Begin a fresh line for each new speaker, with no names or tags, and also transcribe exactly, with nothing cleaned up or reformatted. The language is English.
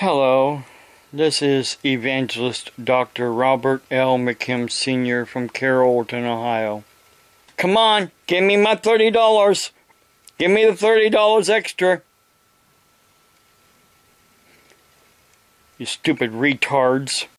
Hello, this is Evangelist Doctor Robert L. McKim Senior from Carrollton, Ohio. Come on, give me my thirty dollars. Give me the thirty dollars extra. You stupid retards.